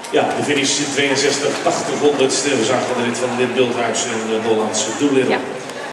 Ja, de finish in 62, 80 honderdste. We zagen de rit van Lin Bulthuis en de Hollandse Doolittle. Ja.